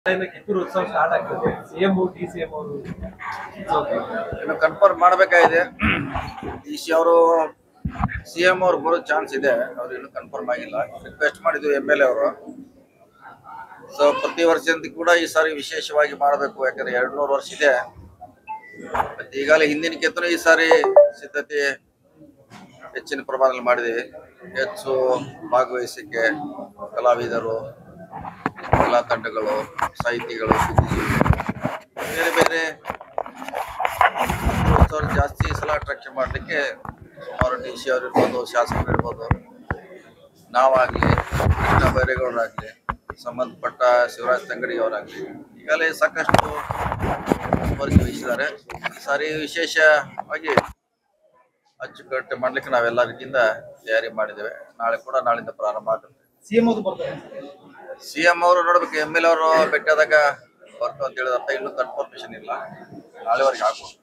ಕಿತ್ತೂರು ಉತ್ಸವ ಸ್ಟಾರ್ಟ್ ಆಗ್ತದೆ. CM DCM ಅವರು ಇನ್ನು ಕನ್ಫರ್ಮ್ ಮಾಡಬೇಕಾಗಿದೆ. ಡಿಸಿ ಅವರು ಸಿಎಂ ಅವರು ಬರೋ ಚಾನ್ಸ್ ಇದೆ. ಅವ್ರು ಇನ್ನೂ ಕನ್ಫರ್ಮ್ ಆಗಿಲ್ಲ. ರಿಕ್ವೆಸ್ಟ್ ಮಾಡಿದ್ವಿ MLA ಅವರು. ಸೊ ಪ್ರತಿ ವರ್ಷದಂತೆ ಕೂಡ ಈ ಸಾರಿ ವಿಶೇಷವಾಗಿ ಮಾಡಬೇಕು, ಯಾಕಂದ್ರೆ 200 ವರ್ಷ ಇದೆ. ಮತ್ತೆ ಈಗಾಗಲೇ ಹಿಂದಿನಕ್ಕಿಂತ ಈ ಸಾರಿ ಸಿದ್ಧತೆ ಹೆಚ್ಚಿನ ಪ್ರಮಾಣದಲ್ಲಿ ಮಾಡಿದೆ. ಹೆಚ್ಚು ಭಾಗವಹಿಸಿಕೆ ಕಲಾವಿದರು, ಕಲಾ ತಂಡಗಳು, ಸಾಹಿತಿಗಳು, ಬೇರೆ ಬೇರೆ ಜಾಸ್ತಿ ಸಲ ಅಟ್ರಾಕ್ಷನ್ ಮಾಡಲಿಕ್ಕೆ ಸುಮಾರು DC ಅವರು ಇರ್ಬೋದು, ಶಾಸಕರು ಇರ್ಬೋದು, ನಾವಾಗಲಿ, ಕೃಷ್ಣ ಬೈರೇಗೌಡರಾಗಲಿ, ಸಂಬಂಧಪಟ್ಟ ಶಿವರಾಜ್ ತಂಗಡಿ ಅವರಾಗಲಿ ಈಗಾಗಲೇ ಸಾಕಷ್ಟು ವಹಿಸಿದ್ದಾರೆ. ಈ ಸಾರಿ ವಿಶೇಷವಾಗಿ ಅಚ್ಚುಕಟ್ಟು ಮಾಡ್ಲಿಕ್ಕೆ ನಾವೆಲ್ಲ ರೀತಿಯಿಂದ ತಯಾರಿ ಮಾಡಿದ್ದೇವೆ. ನಾಳಿಂದ ಪ್ರಾರಂಭ ಆಗುತ್ತೆ. ಸಿಎಂ ಅವರು ನೋಡ್ಬೇಕು. MLA ಅವರು ಭೇಟಿಯಾದಾಗ ಬರ್ತು ಅಂತ ಹೇಳಿದಂತ ಇನ್ನೂ ಕನ್ಫರ್ಮೇಶನ್ ಇಲ್ಲ. ನಾಳೆವರೆಗೆ ಆಗ್ಬೋದು.